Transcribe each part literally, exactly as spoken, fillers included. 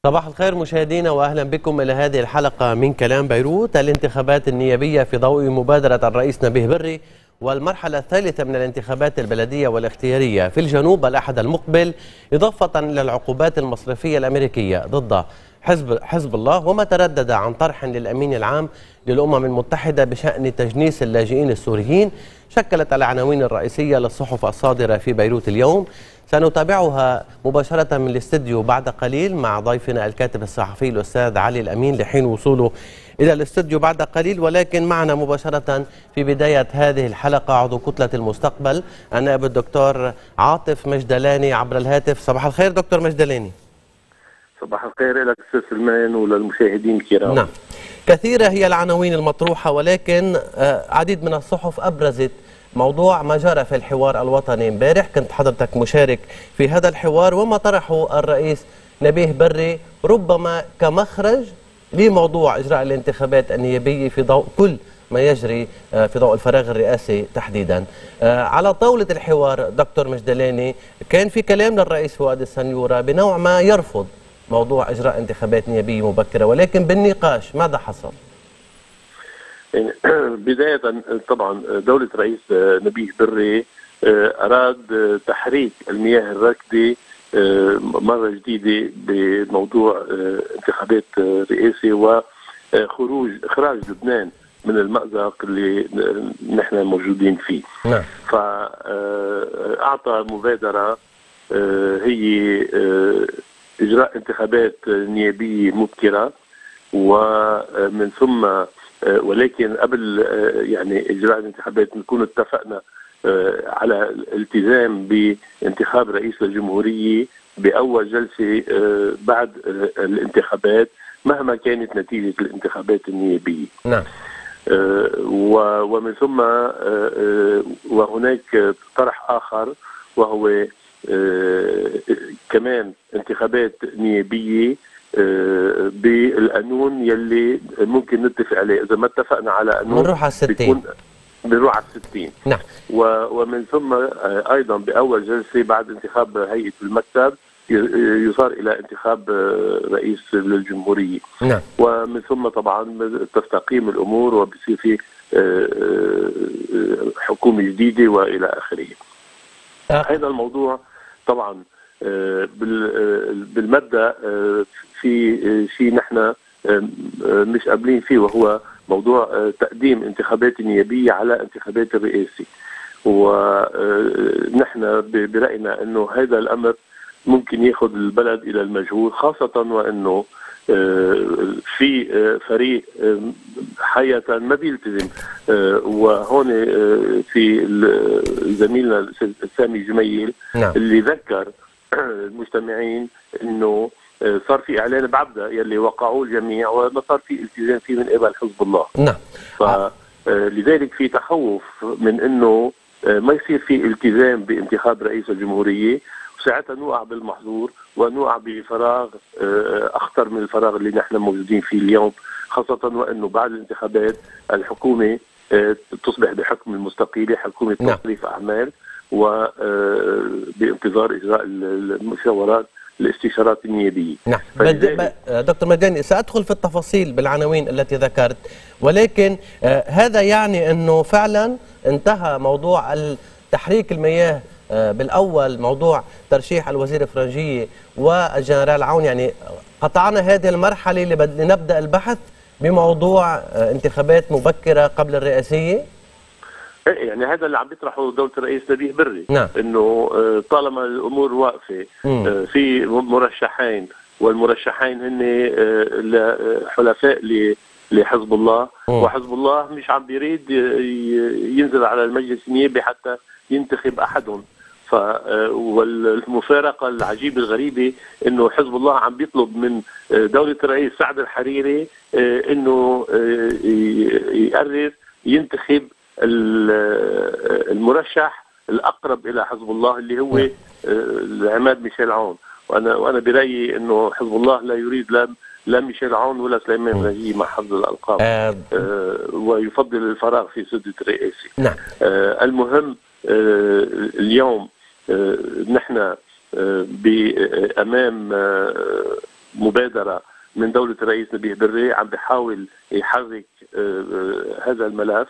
صباح الخير مشاهدينا واهلا بكم الى هذه الحلقه من كلام بيروت. الانتخابات النيابيه في ضوء مبادره الرئيس نبيه بري والمرحله الثالثه من الانتخابات البلديه والاختياريه في الجنوب الاحد المقبل، اضافه الى العقوبات المصرفيه الامريكيه ضد حزب حزب الله، وما تردد عن طرح للامين العام للامم المتحده بشان تجنيس اللاجئين السوريين، شكلت العناوين الرئيسيه للصحف الصادره في بيروت اليوم. سنتابعها مباشرة من الاستديو بعد قليل مع ضيفنا الكاتب الصحفي الأستاذ علي الأمين لحين وصوله إلى الاستديو بعد قليل، ولكن معنا مباشرة في بداية هذه الحلقة عضو كتلة المستقبل النائب الدكتور عاطف مجدلاني عبر الهاتف. صباح الخير دكتور مجدلاني. صباح الخير لك أستاذ سلمان وللمشاهدين الكرام. نعم، كثيرة هي العناوين المطروحة، ولكن عديد من الصحف أبرزت موضوع ما جرى في الحوار الوطني امبارح. كنت حضرتك مشارك في هذا الحوار، وما طرحه الرئيس نبيه بري ربما كمخرج لموضوع إجراء الانتخابات النيابية في ضوء كل ما يجري في ضوء الفراغ الرئاسي تحديدا. على طاولة الحوار دكتور مجدلاني كان في كلام للرئيس فؤاد السنيورة بنوع ما يرفض موضوع إجراء انتخابات نيابية مبكرة، ولكن بالنقاش ماذا حصل؟ يعني بداية طبعا دولة رئيس نبيه بري أراد تحريك المياه الراكدة مرة جديدة بموضوع انتخابات رئاسي وخروج إخراج لبنان من المأزق اللي نحن موجودين فيه. نعم. فأعطى مبادرة هي إجراء انتخابات نيابية مبكرة، ومن ثم ولكن قبل يعني إجراء الانتخابات نكون اتفقنا على الالتزام بانتخاب رئيس للجمهورية بأول جلسة بعد الانتخابات مهما كانت نتيجة الانتخابات النيابية. نعم. ومن ثم وهناك طرح آخر وهو كمان انتخابات نيابية بالقانون يلي ممكن نتفق عليه. إذا ما اتفقنا على قانون بنروح على الستين بنروح على الستين. نعم. ومن ثم أيضا بأول جلسة بعد انتخاب هيئة المكتب يصار إلى انتخاب رئيس للجمهورية. نعم. ومن ثم طبعا تستقيم الأمور وبصير في حكومة جديدة وإلى آخره. هذا الموضوع طبعا بالمبدأ في شيء نحن مش قابلين فيه، وهو موضوع تقديم انتخابات نيابية على انتخابات الرئاسي. ونحن برأينا انه هذا الامر ممكن ياخذ البلد الى المجهول، خاصة وانه في فريق حقيقة ما بيلتزم، وهون في زميلنا سامي جميل. نعم. اللي ذكر المجتمعين انه صار في اعلان بعبده يلي وقعوه الجميع وما صار في التزام فيه من قبل حزب الله. نعم. فلذلك في تخوف من انه ما يصير في التزام بانتخاب رئيس الجمهورية، وساعتها نوقع بالمحظور ونوقع بفراغ اخطر من الفراغ اللي نحن موجودين فيه اليوم، خاصة وانه بعد الانتخابات الحكومة تصبح بحكم المستقيلة، حكومة تصريف اعمال، وبانتظار اجراء المشاورات الاستشارات النيابية. نعم. دكتور مجدلاني سأدخل في التفاصيل بالعناوين التي ذكرت، ولكن آه هذا يعني أنه فعلا انتهى موضوع تحريك المياه آه بالأول، موضوع ترشيح الوزير فرنجية والجنرال عون، يعني قطعنا هذه المرحلة لنبدأ البحث بموضوع آه انتخابات مبكرة قبل الرئاسية. يعني هذا اللي عم بيطرحه دولة الرئيس نبيه بري. نعم. انه طالما الامور واقفه في مرشحين، والمرشحين هن حلفاء لحزب الله، وحزب الله مش عم بيريد ينزل على المجلس النيابي حتى ينتخب احدهم. ف والمفارقه العجيبه الغريبه انه حزب الله عم بيطلب من دولة الرئيس سعد الحريري انه يقرر ينتخب المرشح الأقرب إلى حزب الله اللي هو العماد ميشيل عون. وأنا وأنا برأيي إنه حزب الله لا يريد لا لا ميشيل عون ولا سليمان فرنجية مع حفظ الألقاب، آه ويفضل الفراغ في سدة الرئاسي. نعم. آه المهم آه اليوم آه نحن آه بأمام آه مبادرة من دولة الرئيس نبيه بري عم بيحاول يحرك هذا الملف،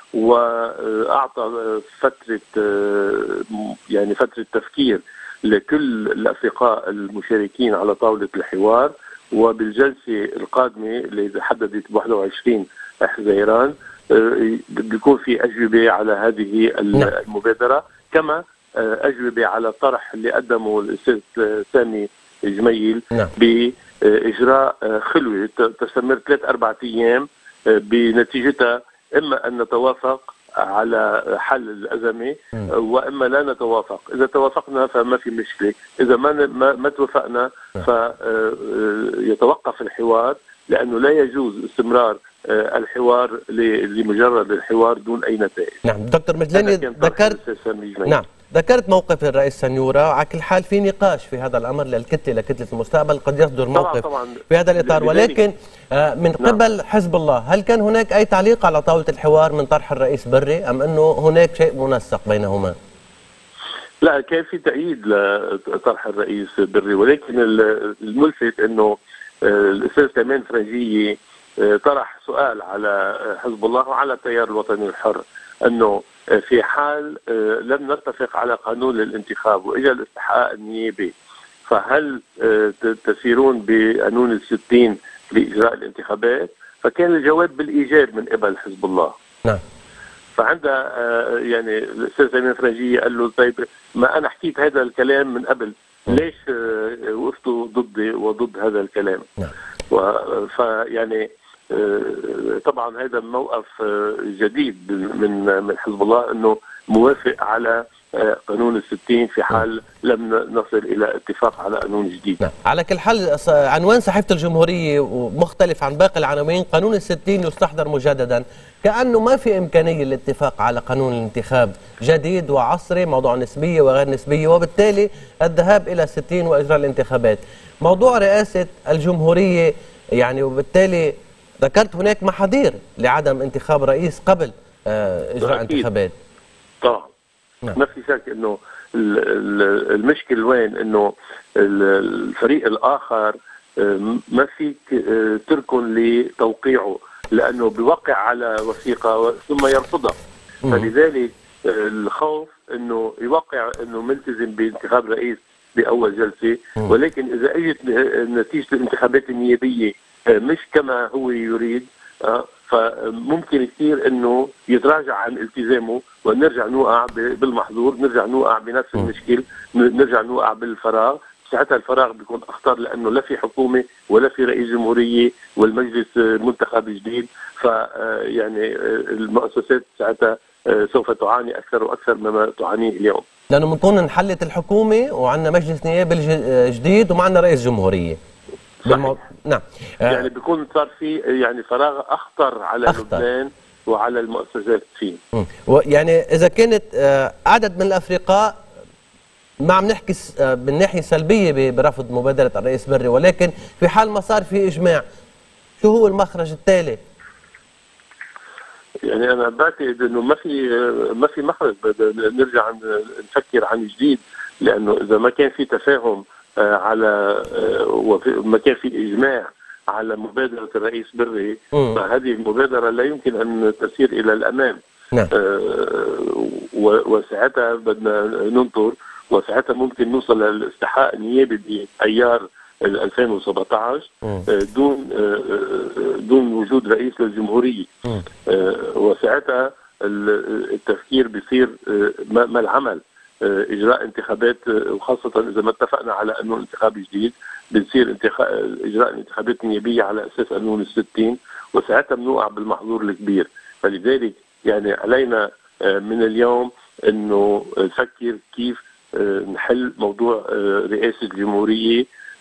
وأعطى فترة يعني فترة تفكير لكل الأصدقاء المشاركين على طاولة الحوار. وبالجلسة القادمة اللي حددت ب واحد وعشرين حزيران بيكون في أجوبة على هذه المبادرة، كما أجوبة على طرح اللي قدمه الأستاذ سامي جميل بإجراء خلوة تستمر ثلاث أربعة أيام بنتيجتها إما أن نتوافق على حل الأزمة وإما لا نتوافق. إذا توافقنا فما في مشكلة، إذا ما ما توافقنا فيتوقف الحوار، لأنه لا يجوز استمرار الحوار لمجرد الحوار دون أي نتائج. نعم دكتور مجلاني، ذكرت نعم ذكرت موقف الرئيس سنيورة، على كل حال في نقاش في هذا الأمر للكتلة لكتلة المستقبل، قد يصدر موقف طبعاً طبعاً في هذا الإطار، ولكن من قبل نعم. حزب الله، هل كان هناك أي تعليق على طاولة الحوار من طرح الرئيس بري أم أنه هناك شيء منسق بينهما؟ لا، كان في تأييد لطرح الرئيس بري، ولكن الملفت أنه الأستاذ كمان فرنجية طرح سؤال على حزب الله وعلى التيار الوطني الحر، أنه في حال لم نتفق على قانون الانتخاب وإجا الاستحقاق النيابي، فهل تسيرون بقانون الستين لإجراء الانتخابات؟ فكان الجواب بالإيجاب من قبل حزب الله. نعم. فعندها يعني الأستاذ سمير فرنجية قال له طيب ما أنا حكيت هذا الكلام من قبل، ليش وقفتوا ضدي وضد هذا الكلام؟ نعم. فيعني طبعا هذا موقف جديد من من حزب الله، انه موافق على قانون الستين في حال لم نصل الى اتفاق على قانون جديد. نعم. على كل حال عنوان صحيفة الجمهورية ومختلف عن باقي العناوين، قانون الستين يستحضر مجددا، كأنه ما في إمكانية للاتفاق على قانون الانتخاب جديد وعصري، موضوع نسبية وغير نسبية، وبالتالي الذهاب إلى ستين وإجراء الانتخابات. موضوع رئاسة الجمهورية يعني، وبالتالي ذكرت هناك محاذير لعدم انتخاب رئيس قبل إجراء أكيد. انتخابات. طبعا ما في شك انه المشكل وين، انه الفريق الاخر ما فيك تركن لتوقيعه، لانه بيوقع على وثيقه ثم يرفضها. فلذلك الخوف انه يوقع انه ملتزم بانتخاب رئيس باول جلسه، ولكن اذا اجت نتيجه الانتخابات النيابيه مش كما هو يريد، فممكن كثير انه يتراجع عن التزامه ونرجع نوقع بالمحظور، نرجع نوقع بنفس المشكل، نرجع نوقع بالفراغ. ساعتها الفراغ بيكون اخطر، لانه لا في حكومه ولا في رئيس جمهوريه والمجلس منتخب جديد، فيعني المؤسسات ساعتها سوف تعاني اكثر واكثر مما تعانيه اليوم، لانه بنكون انحلت الحكومه وعندنا مجلس نيابي جديد ومعنا رئيس جمهوريه. بالمو... نعم. يعني بيكون صار في يعني فراغ اخطر على أخطر. لبنان وعلى المؤسسات فيه. يعني اذا كانت عدد من الافرقاء ما عم نحكي بالناحيه السلبيه برفض مبادره الرئيس بري، ولكن في حال ما صار في اجماع، شو هو المخرج التالي؟ يعني انا بعتقد انه ما في ما في مخرج، نرجع نفكر عن جديد، لانه اذا ما كان في تفاهم على وما كان في اجماع على مبادره الرئيس بري، فهذه المبادره لا يمكن ان تسير الى الامام. نعم. وساعتها بدنا ننطر، وساعتها ممكن نوصل للاستحقاق النيابي بايار ألفين وسبعة عشر دون دون وجود رئيس للجمهوريه، وساعتها التفكير بيصير ما العمل، اجراء انتخابات، وخاصه اذا ما اتفقنا على انه انتخاب جديد بنصير انتخاب اجراء الانتخابات النيابيه على اساس قانون الستين، وساعتها بنوقع بالمحظور الكبير. فلذلك يعني علينا من اليوم انه نفكر كيف نحل موضوع رئاسه الجمهوريه،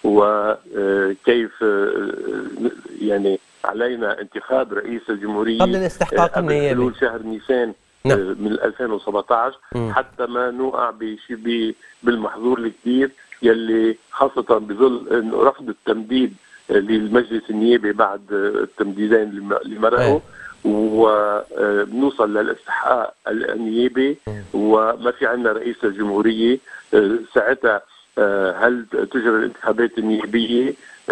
وكيف يعني علينا انتخاب رئيس الجمهوريه قبل الاستحقاق النيابي قبل حلول شهر نيسان نعم. من ألفين وسبعة عشر، م. حتى ما نوقع بشيء بالمحظور الكبير يلي خاصه بظل انه رفض التمديد للمجلس النيابي بعد التمديدين اللي مرقوا، وبنوصل للاستحقاق النيابي وما في عندنا رئيس الجمهوريه. ساعتها هل تجرى الانتخابات النيابية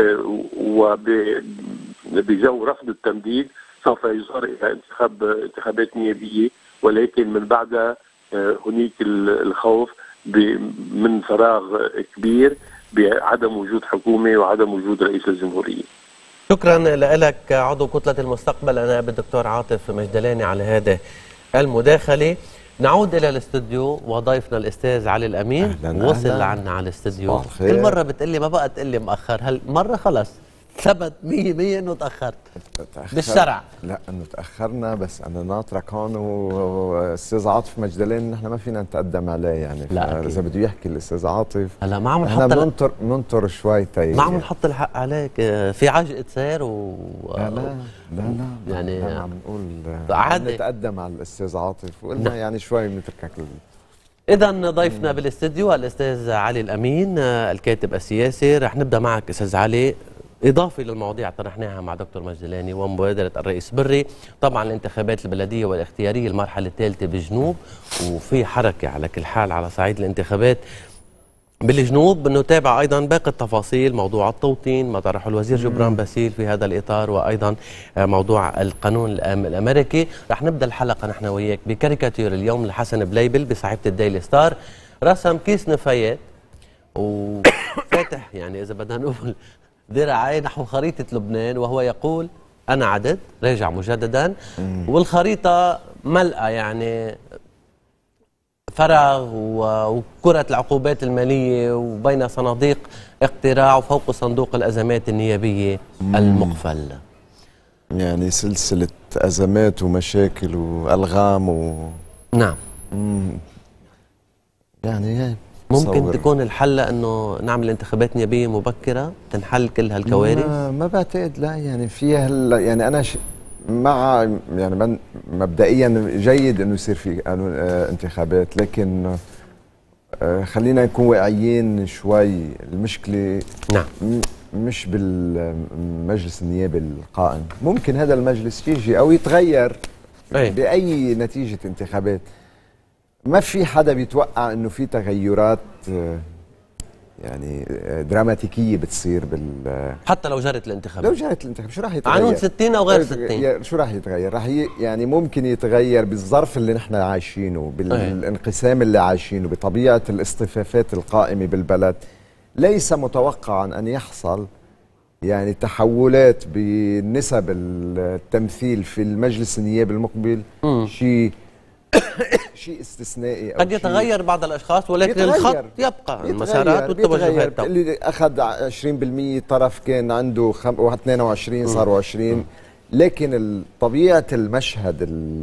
وبجو رفض التمديد سوف يصار إلى انتخاب انتخابات نيابية، ولكن من بعدها هناك الخوف من فراغ كبير بعدم وجود حكومة وعدم وجود رئيس الجمهورية. شكرا لك عضو كتلة المستقبل أنا الدكتور عاطف مجدلاني على هذه المداخلة. نعود إلى الاستوديو وضيفنا الأستاذ علي الأمين. أهلاً وصل أهلاً. عنا على الاستوديو. كل مرة بتقلي ما بقى تقلي مأخر، هالمرة خلص ثبت مية مية انه تاخرت بالشرع. لا انه تاخرنا، بس انا ناطرك هون واستاذ عاطف مجدلاني نحن ما فينا نتقدم عليه يعني. لا اذا بده يحكي الاستاذ عاطف هلا ما عم نحن بننطر بننطر شوي طيب، ما عم نحط الحق عليك في عجقة سير و لا لا لا لا يعني لا عم نقول عادي نتقدم على الاستاذ عاطف وقلنا يعني شوي بنتركك. إذا ضيفنا بالاستديو الأستاذ علي الأمين الكاتب السياسي. رح نبدأ معك أستاذ علي، إضافة للمواضيع طرحناها مع دكتور مجدلاني ومبادرة الرئيس بري. طبعا الانتخابات البلدية والاختيارية المرحلة الثالثة بالجنوب، وفي حركة على كل حال على صعيد الانتخابات بالجنوب. نتابع أيضا باقي التفاصيل، موضوع التوطين ما طرحه الوزير جبران باسيل في هذا الإطار، وأيضا موضوع القانون الأمريكي. رح نبدأ الحلقة نحن وياك بكاريكاتير اليوم لحسن بليبل بصحيفة الديلي ستار، رسم كيس نفايات وفاتح يعني إذا بدنا نقول ذراعي نحو خريطة لبنان، وهو يقول أنا عدد راجع مجددا، والخريطة ملأة يعني فراغ وكرة العقوبات المالية وبين صناديق اقتراع وفوق صندوق الأزمات النيابية المقفل. يعني سلسلة أزمات ومشاكل وألغام و... نعم. مم. يعني هي ممكن صور. تكون الحل انه نعمل انتخابات نيابيه مبكره تنحل كل هالكوارث؟ ما, ما بعتقد، لا يعني فيها هل يعني انا ش... مع يعني من مبدئيا جيد انه يصير في قانون اه انتخابات، لكن اه خلينا نكون واقعيين شوي. المشكله نعم مش بالمجلس النيابي القائم، ممكن هذا المجلس يجي او يتغير أي. باي نتيجه انتخابات. ما في حدا بيتوقع انه في تغيرات يعني دراماتيكيه بتصير بال حتى لو جرت الانتخابات. لو جرت الانتخابات شو راح يتغير؟ قانون ستين او غير ستين شو راح يتغير؟ راح ي... يعني ممكن يتغير بالظرف اللي نحن عايشينه، بالانقسام اللي عايشينه، بطبيعه الاصطفافات القائمه بالبلد. ليس متوقعا ان يحصل يعني تحولات بنسب التمثيل في المجلس النيابي المقبل، شيء شيء استثنائي. أو قد يتغير بعض الاشخاص، ولكن يتغير. الخط يبقى، المسارات والتوجهات. اللي اخذ عشرين بالمئة طرف كان عنده خم... اثنين وعشرين صاروا عشرين، لكن طبيعه المشهد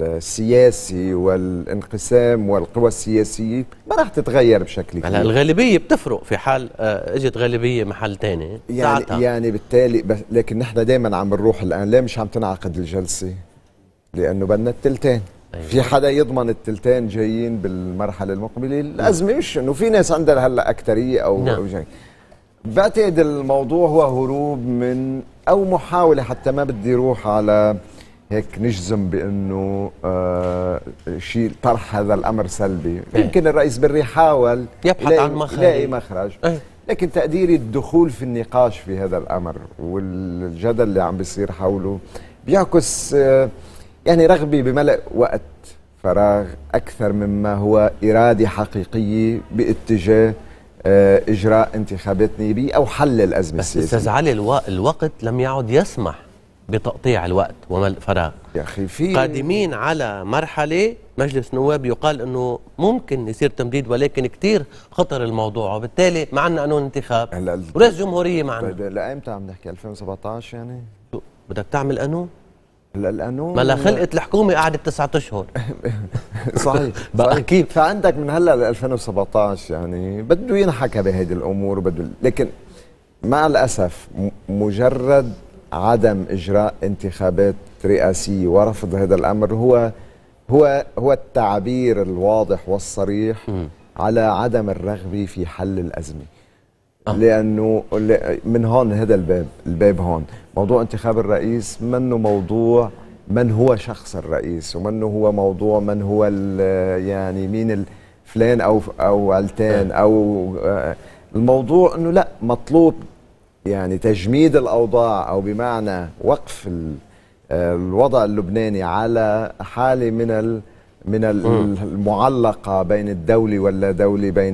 السياسي والانقسام والقوى السياسيه ما راح تتغير بشكل كبير. الغالبيه بتفرق في حال اجت غالبيه محل ثاني يعني ساعتها. يعني بالتالي بس لكن نحن دائما عم نروح الان ليه مش عم تنعقد الجلسه؟ لانه بدنا الثلثين. أيوة. في حدا يضمن التلتين جايين بالمرحله المقبله؟ الازمه مش انه في ناس عندها هلا اكثريه او نعم. جاي. بعتقد الموضوع هو هروب من او محاوله، حتى ما بدي اروح على هيك نجزم بانه آه شيء طرح هذا الامر سلبي. أيه. يمكن الرئيس بري حاول يبحث عن مخرج يلاقي مخرج. أيه. لكن تقديري الدخول في النقاش في هذا الامر والجدل اللي عم بيصير حوله بيعكس آه يعني رغبة بملء وقت فراغ أكثر مما هو إرادة حقيقية باتجاه إجراء انتخابات نيابية أو حل الأزمة السياسية. بس أستاذ علي الو... الوقت لم يعد يسمح بتقطيع الوقت وملء فراغ. يا أخي في قادمين على مرحلة مجلس نواب يقال أنه ممكن يصير تمديد، ولكن كتير خطر الموضوع، وبالتالي ما عندنا قانون انتخاب ورئيس جمهورية ما عندنا. لأيمتى عم نحكي؟ ألفين وسبعطعش يعني؟ بدك تعمل قانون؟ القانون ما خلقت الحكومه قعدت تسعة اشهر. صحيح بقى كيف؟ فعندك من هلا ل ألفين وسبعطعش يعني بده ينحكى بهيدي الامور وبده، لكن مع الاسف مجرد عدم اجراء انتخابات رئاسيه ورفض هذا الامر هو هو هو التعبير الواضح والصريح م. على عدم الرغبه في حل الازمه. أه. لانه من هون هذا الباب الباب هون موضوع انتخاب الرئيس منه موضوع من هو شخص الرئيس، ومنه هو موضوع من هو يعني مين فلان او او علتان او الموضوع انه لا، مطلوب يعني تجميد الاوضاع، او بمعنى وقف الوضع اللبناني على حاله من ال من المعلقه بين الدولي واللا دولي، بين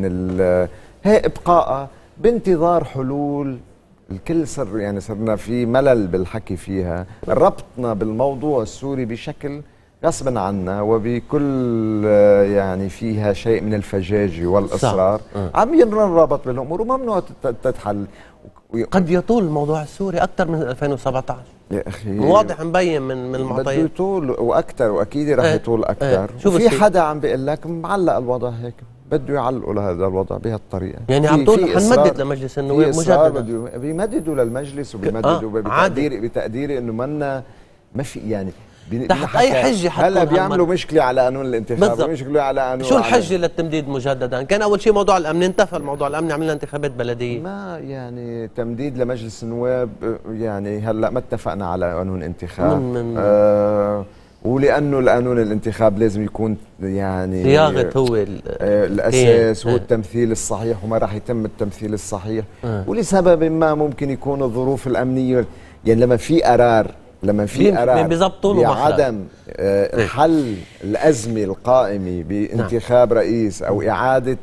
هي ابقائها بانتظار حلول. الكل صار يعني صرنا في ملل بالحكي فيها، ربطنا بالموضوع السوري بشكل غصبا عنا وبكل يعني فيها شيء من الفجاجه والاصرار، عم ينربط بالامور وممنوع تتحل. قد يطول الموضوع السوري اكثر من ألفين وسبعة عشر يا اخي، واضح مبين من من المعطيات. بده يطول واكثر، واكيد رح يطول اكثر. وفي حدا عم بيقول لك معلق الوضع هيك، بده يعلقوا لهذا الوضع بهالطريقه. يعني عم تقول حنمدد لمجلس النواب مجددا، بيمددوا للمجلس وبيمددوا آه بتقديري بتقديري انه منا ما في يعني تحت اي حجه. هلا بيعملوا مشكله على قانون الانتخاب، مشكله على قانون. شو الحجه للتمديد مجددا؟ كان اول شيء موضوع الامن، انتفى الموضوع الامني، عملنا انتخابات بلديه. ما يعني تمديد لمجلس النواب، يعني هلا ما اتفقنا على قانون انتخاب من من آه ولانه القانون الانتخاب لازم يكون يعني صياغه هو الاساس، هو التمثيل الصحيح، وما راح يتم التمثيل الصحيح آه. ولسبب ما ممكن يكون الظروف الامنيه، يعني لما في قرار لما في قرار بعدم آه حل الازمه القائمه بانتخاب نعم. رئيس او اعاده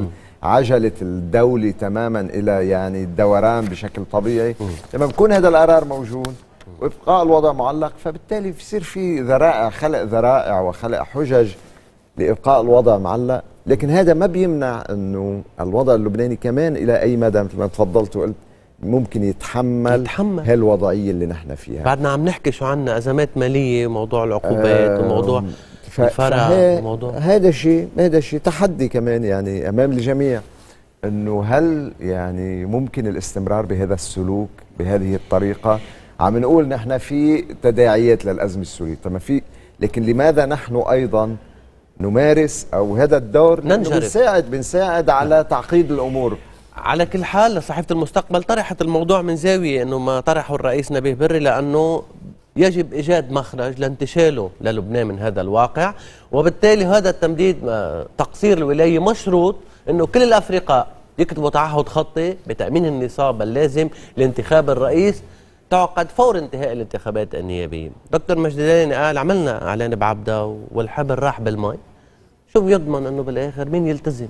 عجله الدوله تماما الى يعني الدوران بشكل طبيعي، لما بيكون هذا القرار موجود وابقاء الوضع معلق، فبالتالي بصير في ذرائع، خلق ذرائع وخلق حجج لابقاء الوضع معلق. لكن هذا ما بيمنع انه الوضع اللبناني كمان الى اي مدى مثل ما تفضلت وقلت ممكن يتحمل, يتحمل. هالوضعيه اللي نحن فيها. بعدنا عم نحكي شو عنا ازمات ماليه وموضوع العقوبات آه وموضوع الفرع وموضوع هذا شيء هذا شيء تحدي كمان يعني امام الجميع، انه هل يعني ممكن الاستمرار بهذا السلوك بهذه الطريقه؟ عم نقول نحن في تداعيات للازمه السوريه، طب ما في، لكن لماذا نحن ايضا نمارس او هذا الدور بنساعد بنساعد على تعقيد الامور؟ على كل حال صحيفة المستقبل طرحت الموضوع من زاوية انه ما طرحه الرئيس نبيه بري، لانه يجب ايجاد مخرج لانتشاله للبنان من هذا الواقع، وبالتالي هذا التمديد تقصير الولاية مشروط انه كل الافرقاء يكتبوا تعهد خطي بتأمين النصاب اللازم لانتخاب الرئيس تعقد فور انتهاء الانتخابات النيابية. دكتور مجدلاني قال عملنا اعلان بعبدة والحبل راح بالمي، شو بيضمن انه بالاخر مين يلتزم؟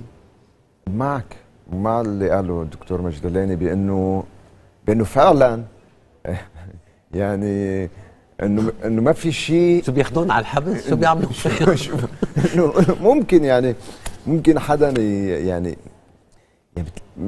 معك مع اللي قاله الدكتور مجدلاني بانه بانه فعلا يعني انه انه ما في شيء. شو بياخذون على الحبس؟ شو بيعملوا؟ انه ممكن يعني ممكن حدا يعني, يعني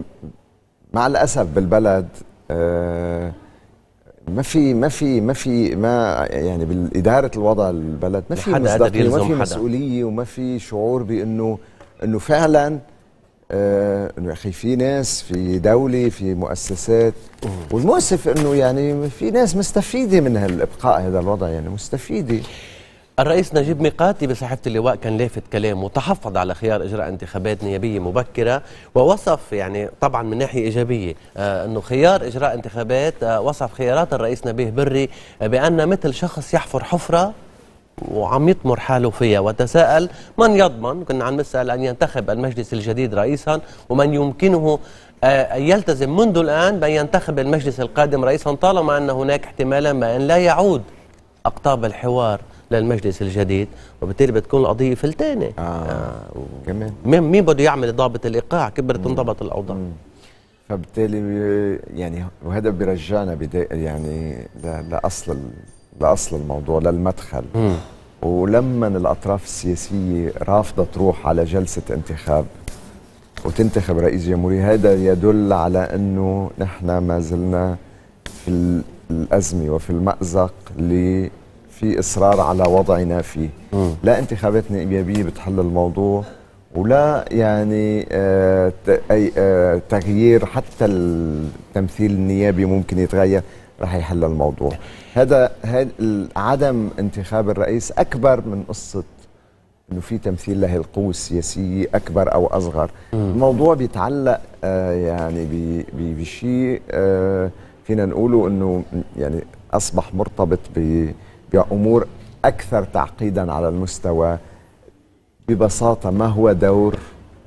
مع الاسف بالبلد آه ما في ما في ما في ما يعني بالاداره الوضع البلد ما في مصداقيه وما في مسؤوليه وما في شعور بانه انه فعلا آه انه يا اخي في ناس في دوله في مؤسسات، والمؤسف انه يعني في ناس مستفيده من هالابقاء هذا الوضع، يعني مستفيده. الرئيس نجيب ميقاتي بصحيفة اللواء كان لافت كلام وتحفظ على خيار اجراء انتخابات نيابيه مبكره، ووصف يعني طبعا من ناحيه ايجابيه آه انه خيار اجراء انتخابات آه وصف خيارات الرئيس نبيه بري آه بان مثل شخص يحفر حفره وعم يطمر حاله فيها، وتساءل من يضمن، كنا عم نسال ان ينتخب المجلس الجديد رئيسا ومن يمكنه أن يلتزم منذ الآن بأن ينتخب المجلس القادم رئيسا طالما أن هناك احتمالا بأن لا يعود أقطاب الحوار للمجلس الجديد، وبالتالي بتكون القضية فلتانة. آه. آه. كمان مين بده يعمل ضابط الإيقاع؟ كبرت تنضبط الأوضاع. فبالتالي يعني وهذا بيرجعنا يعني لأصل لأصل الموضوع، للمدخل. مم. ولما الأطراف السياسية رافضة تروح على جلسة انتخاب وتنتخب رئيس جمهورية، هذا يدل على أنه نحن ما زلنا في الأزمة وفي المأزق اللي في إصرار على وضعنا فيه. مم. لا انتخابات نيابية بتحل الموضوع، ولا يعني آه أي آه تغيير حتى التمثيل النيابي ممكن يتغير رح يحل الموضوع. هذا هذا عدم انتخاب الرئيس أكبر من قصة انه في تمثيل له القوة السياسية اكبر او اصغر. مم. الموضوع بيتعلق آه يعني بشيء آه فينا نقوله انه يعني اصبح مرتبط بامور اكثر تعقيدا على المستوى. ببساطة ما هو دور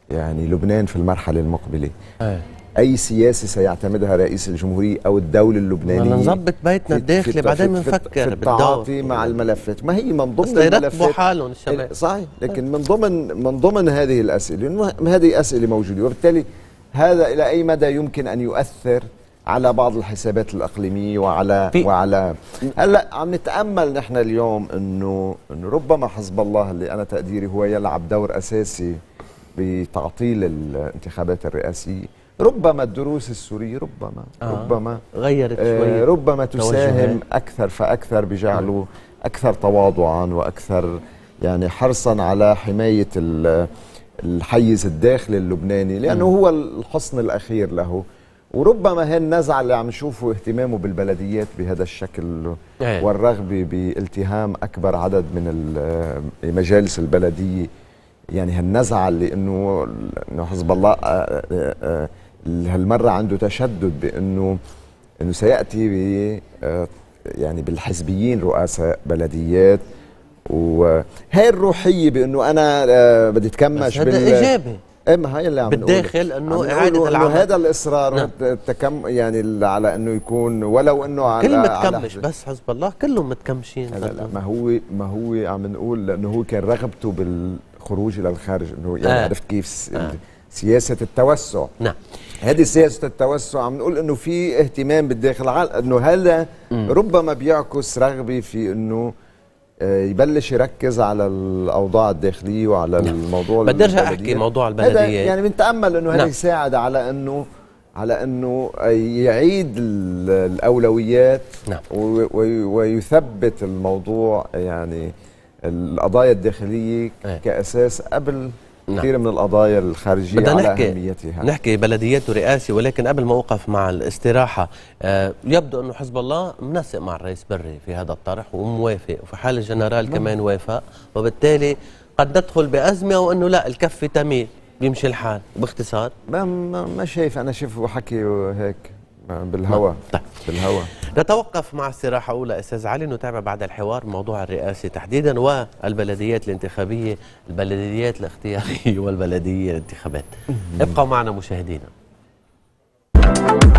يعني لبنان في المرحله المقبله. أي. اي سياسه سيعتمدها رئيس الجمهورية او الدوله اللبنانيه بدنا نظبط بيتنا الداخلي بعدين بنفكر بالتعاطي مع الملفات. ما هي من ضمن الملفات حالهم الشباب صحيح، لكن من ضمن من ضمن هذه الاسئله، هذه اسئله موجوده، وبالتالي هذا الى اي مدى يمكن ان يؤثر على بعض الحسابات الاقليميه وعلى في. وعلى هلا عم نتامل نحن اليوم انه انه ربما حزب الله اللي انا تقديري هو يلعب دور اساسي بتعطيل الانتخابات الرئاسيه، ربما الدروس السوريه ربما آه. ربما غيرت شويه، آه ربما تساهم اكثر فاكثر بجعله اكثر تواضعا واكثر يعني حرصا على حمايه الحيز الداخلي اللبناني، لانه هو الحصن الاخير له. وربما هالنزعه اللي عم نشوفه اهتمامه بالبلديات بهذا الشكل والرغبه بالتهام اكبر عدد من المجالس البلديه، يعني هالنزعه اللي انه انه حزب الله هالمره عنده تشدد بانه انه سياتي ب يعني بالحزبيين رؤساء بلديات، وهي الروحيه بانه انا بدي اتكمش بال ايجابي. ايه ما هي اللي عم بالداخل انه اعاده العمل، هذا الاصرار نعم. التكم يعني على انه يكون ولو انه على كل متكمش على بس حزب الله كلهم متكمشين. لا لا ما هو ما هو عم نقول لانه هو كان رغبته بالخروج الى الخارج، انه يعني آه. عرفت كيف آه. سياسه التوسع. نعم هذه سياسه التوسع عم نقول انه في اهتمام بالداخل، انه هذا ربما بيعكس رغبه في انه يبلش يركز على الاوضاع الداخليه وعلى نعم. الموضوع بدي ارجع احكي موضوع البلديات، يعني بنتامل انه هذا نعم. يساعد على انه على انه يعيد الاولويات نعم. ويثبت الموضوع، يعني القضايا الداخليه ايه. كاساس قبل كثير نعم. من القضايا الخارجيه على نحكي اهميتها. نحكي بلديات ورئاسي، ولكن قبل ما اوقف مع الاستراحه آه يبدو انه حزب الله منسق مع الرئيس بري في هذا الطرح وموافق، وفي حال الجنرال كمان وافق، وبالتالي قد ندخل بازمه وانه لا الكفه تميل بيمشي الحال. باختصار ما ما شايف، انا شايفه حكي هيك بالهواء طيب. بالهواء. نتوقف مع استراحه اولى استاذ علي، نتابع بعد الحوار موضوع الرئاسي تحديدا والبلديات الانتخابيه، البلديات الاختياريه والبلديه الانتخابات. ابقوا معنا مشاهدينا.